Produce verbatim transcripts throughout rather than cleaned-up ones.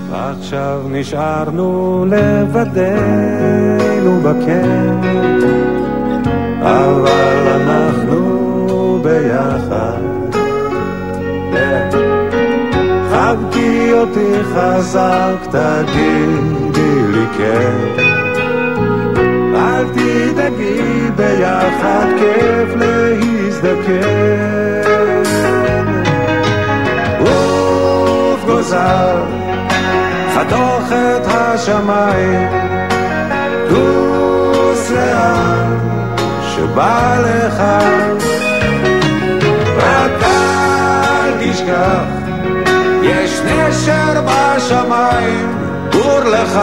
עכשיו נשארנו לבדנו בקר, אבל אנחנו ביחד. חבקי אותי חזק, תגידי לי כן, אל תדאגי, ביחד כיף להזדקן. עוף גוזר, חתוך את השמיים, דוס לאן שבא לך, רק אל תשכח, יש נשר בשמיים, גור לך.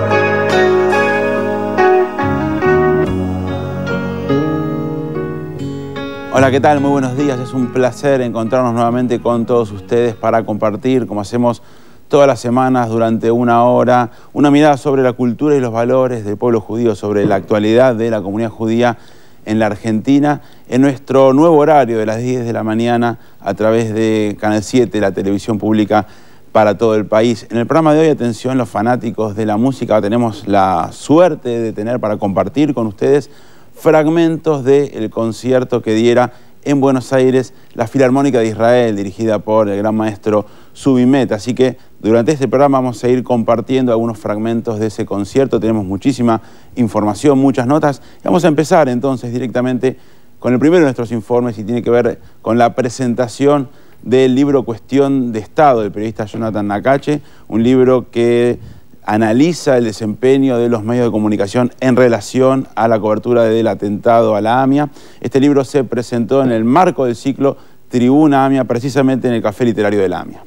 Hola, ¿qué tal? Muy buenos días. Es un placer encontrarnos nuevamente con todos ustedes para compartir, como hacemos todas las semanas, durante una hora, una mirada sobre la cultura y los valores del pueblo judío, sobre la actualidad de la comunidad judía en la Argentina, en nuestro nuevo horario de las diez de la mañana a través de Canal siete, la televisión pública para todo el país. En el programa de hoy, atención, los fanáticos de la música, tenemos la suerte de tener para compartir con ustedes fragmentos del concierto que diera en Buenos Aires la Filarmónica de Israel, dirigida por el gran maestro Zubi Met. Así que durante este programa vamos a ir compartiendo algunos fragmentos de ese concierto. Tenemos muchísima información, muchas notas. Vamos a empezar entonces directamente con el primero de nuestros informes y tiene que ver con la presentación del libro Cuestión de Estado del periodista Jonathan Nakache, un libro que analiza el desempeño de los medios de comunicación en relación a la cobertura del atentado a la AMIA. Este libro se presentó en el marco del ciclo Tribuna AMIA, precisamente en el Café Literario de la AMIA.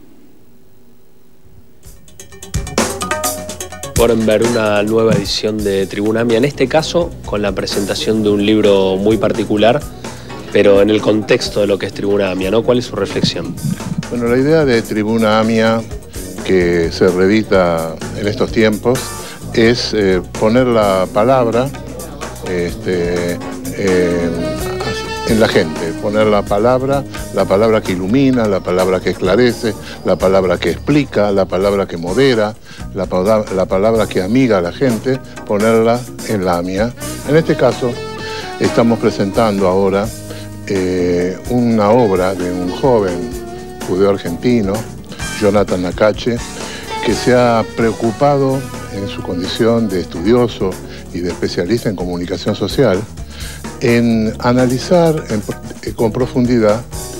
Pueden ver una nueva edición de Tribuna AMIA, en este caso con la presentación de un libro muy particular, pero en el contexto de lo que es Tribuna AMIA, ¿no? ¿Cuál es su reflexión? Bueno, la idea de Tribuna AMIA, que se reedita en estos tiempos, es eh, poner la palabra este, eh, en la gente, poner la palabra, la palabra que ilumina, la palabra que esclarece, la palabra que explica, la palabra que modera, la, la palabra que amiga a la gente, ponerla en la AMIA. En este caso, estamos presentando ahora eh, una obra de un joven judío argentino, Jonathan Nakache, que se ha preocupado en su condición de estudioso y de especialista en comunicación social en analizar en, con profundidad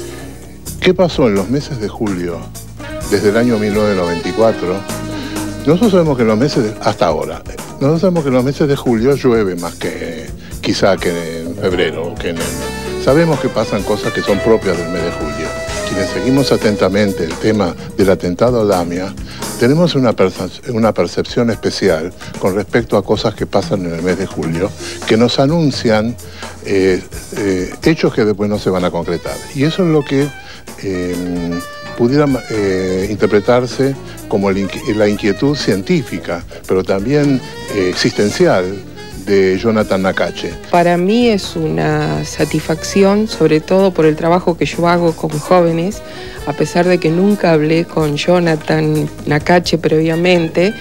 qué pasó en los meses de julio desde el año mil novecientos noventa y cuatro. Nosotros sabemos que en los meses de, hasta ahora, nosotros sabemos que en los meses de julio llueve más que quizá que en febrero o que en enero. Sabemos que pasan cosas que son propias del mes de julio. Quienes seguimos atentamente el tema del atentado a la AMIA, tenemos una, perce- una percepción especial con respecto a cosas que pasan en el mes de julio, que nos anuncian eh, eh, hechos que después no se van a concretar. Y eso es lo que eh, pudiera eh, interpretarse como el inqui- la inquietud científica, pero también eh, existencial, de Jonathan Nakache. Para mí es una satisfacción, sobre todo por el trabajo que yo hago con jóvenes, a pesar de que nunca hablé con Jonathan Nakache previamente.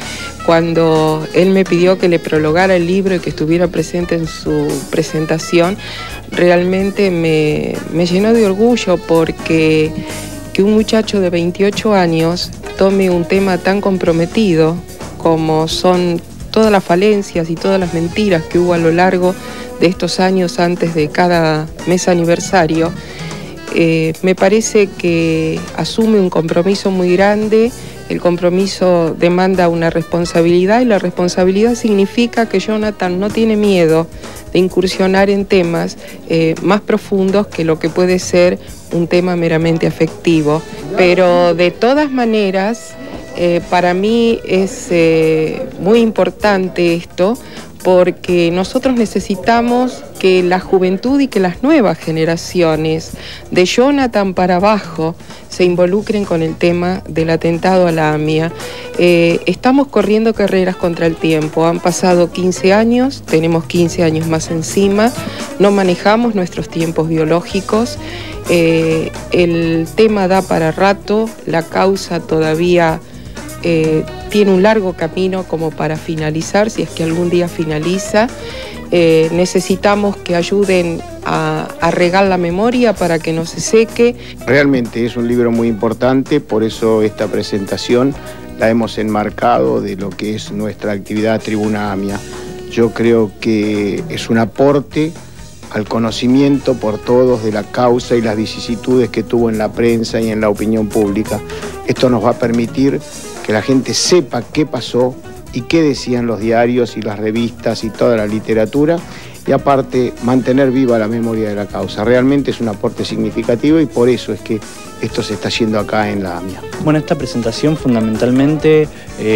Cuando él me pidió que le prologara el libro y que estuviera presente en su presentación, realmente me, me llenó de orgullo, porque que un muchacho de veintiocho años tome un tema tan comprometido como son todas las falencias y todas las mentiras que hubo a lo largo de estos años antes de cada mes aniversario, eh, me parece que asume un compromiso muy grande. El compromiso demanda una responsabilidad, y la responsabilidad significa que Jonathan no tiene miedo de incursionar en temas eh, más profundos que lo que puede ser un tema meramente afectivo. Pero de todas maneras, Eh, para mí es eh, muy importante esto, porque nosotros necesitamos que la juventud y que las nuevas generaciones, de Jonathan para abajo, se involucren con el tema del atentado a la AMIA. Eh, estamos corriendo carreras contra el tiempo. Han pasado quince años, tenemos quince años más encima, no manejamos nuestros tiempos biológicos. Eh, el tema da para rato, la causa todavía eh, tiene un largo camino como para finalizar, si es que algún día finaliza. Eh, necesitamos que ayuden a, a regar la memoria para que no se seque. Realmente es un libro muy importante, por eso esta presentación la hemos enmarcado de lo que es nuestra actividad Tribuna AMIA. Yo creo que es un aporte al conocimiento por todos de la causa y las vicisitudes que tuvo en la prensa y en la opinión pública. Esto nos va a permitir que la gente sepa qué pasó y qué decían los diarios y las revistas y toda la literatura, y aparte mantener viva la memoria de la causa. Realmente es un aporte significativo y por eso es que esto se está haciendo acá en la AMIA. Bueno, esta presentación fundamentalmente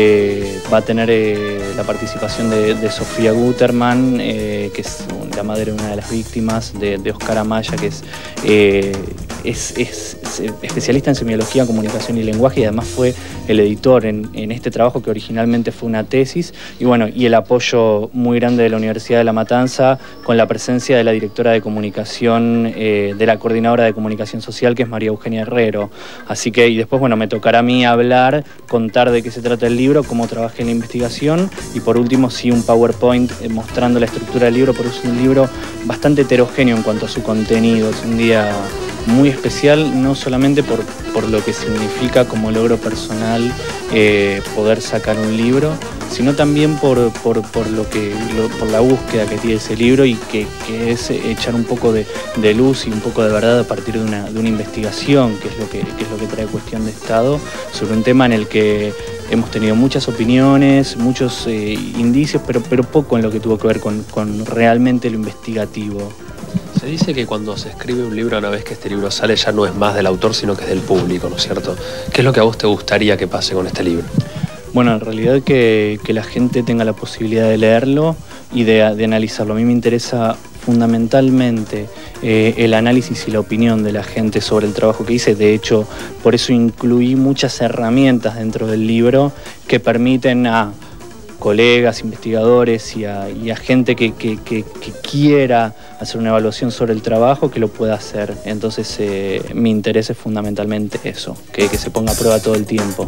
eh, va a tener eh, la participación de, de Sofía Guterman, eh, que es la madre de una de las víctimas, de, de Oscar Amaya, que es, eh, es, es, es especialista en semiología, comunicación y lenguaje, y además fue el editor en, en este trabajo que originalmente fue una tesis, y bueno, y el apoyo muy grande de la Universidad de La Matanza con la presencia de la directora de comunicación, eh, de la coordinadora de comunicación social, que es María Eugenia Herrero. Así que, y después, bueno, me tocará a mí hablar, contar de qué se trata el libro, cómo trabajé en la investigación, y por último, sí, un PowerPoint eh, mostrando la estructura del libro, porque es un libro bastante heterogéneo en cuanto a su contenido. Es un día muy especial, no solamente por, por lo que significa como logro personal eh, poder sacar un libro, sino también por, por, por, lo que, lo, por la búsqueda que tiene ese libro, y que, que es echar un poco de, de luz y un poco de verdad a partir de una, de una investigación, que es, lo que, que es lo que trae Cuestión de Estado, sobre un tema en el que hemos tenido muchas opiniones, muchos eh, indicios, pero, pero poco en lo que tuvo que ver con, con realmente lo investigativo. Se dice que cuando se escribe un libro, una vez que este libro sale, ya no es más del autor, sino que es del público, ¿no es cierto? ¿Qué es lo que a vos te gustaría que pase con este libro? Bueno, en realidad que, que la gente tenga la posibilidad de leerlo y de, de analizarlo. A mí me interesa fundamentalmente eh, el análisis y la opinión de la gente sobre el trabajo que hice. De hecho, por eso incluí muchas herramientas dentro del libro que permiten a colegas, investigadores y a, y a gente que, que, que, que quiera hacer una evaluación sobre el trabajo, que lo pueda hacer. Entonces, eh, mi interés es fundamentalmente eso, que, que se ponga a prueba todo el tiempo.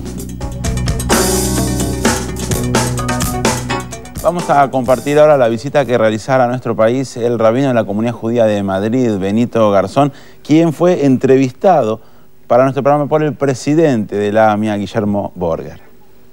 Vamos a compartir ahora la visita que realizara a nuestro país el rabino de la Comunidad Judía de Madrid, Benito Garzón, quien fue entrevistado para nuestro programa por el presidente de la AMIA, Guillermo Borger.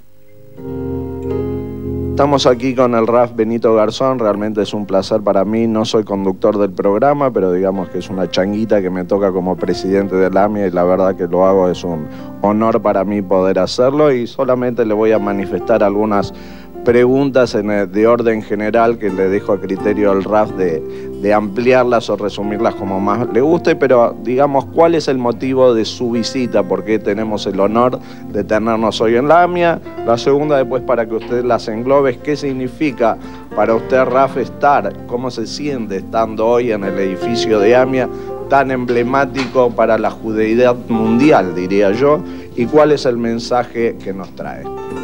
Estamos aquí con el Raf Benito Garzón, realmente es un placer para mí. No soy conductor del programa, pero digamos que es una changuita que me toca como presidente de la AMIA, y la verdad que lo hago, es un honor para mí poder hacerlo, y solamente le voy a manifestar algunas preguntas en el, de orden general, que le dejo a criterio al Raf de, de ampliarlas o resumirlas como más le guste, pero digamos, ¿cuál es el motivo de su visita? ¿Por qué tenemos el honor de tenernos hoy en la AMIA? La segunda, después, para que usted las englobe, ¿qué significa para usted, Raf, estar? ¿Cómo se siente estando hoy en el edificio de AMIA, tan emblemático para la judeidad mundial, diría yo? ¿Y cuál es el mensaje que nos trae?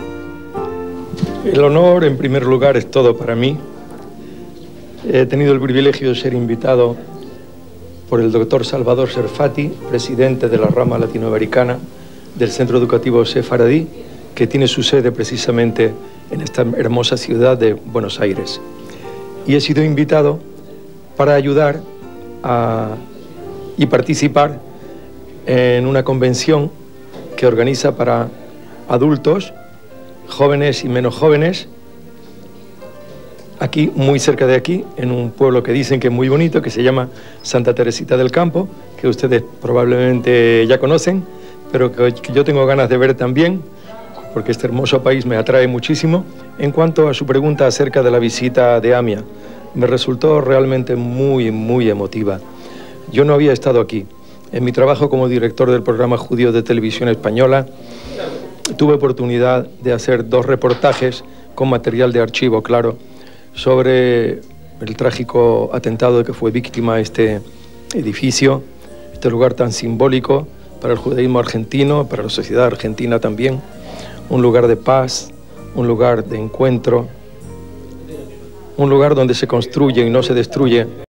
El honor, en primer lugar, es todo para mí. He tenido el privilegio de ser invitado por el doctor Salvador Serfati, presidente de la rama latinoamericana del Centro Educativo Sefaradí, que tiene su sede precisamente en esta hermosa ciudad de Buenos Aires. Y he sido invitado para ayudar a, y participar en una convención que organiza para adultos, jóvenes y menos jóvenes, aquí, muy cerca de aquí, en un pueblo que dicen que es muy bonito, que se llama Santa Teresita del Campo, que ustedes probablemente ya conocen, pero que yo tengo ganas de ver también, porque este hermoso país me atrae muchísimo. En cuanto a su pregunta acerca de la visita de AMIA, me resultó realmente muy, muy emotiva. Yo no había estado aquí. En mi trabajo como director del programa judío de televisión española, tuve oportunidad de hacer dos reportajes con material de archivo, claro, sobre el trágico atentado de que fue víctima este edificio, este lugar tan simbólico para el judaísmo argentino, para la sociedad argentina también, un lugar de paz, un lugar de encuentro, un lugar donde se construye y no se destruye.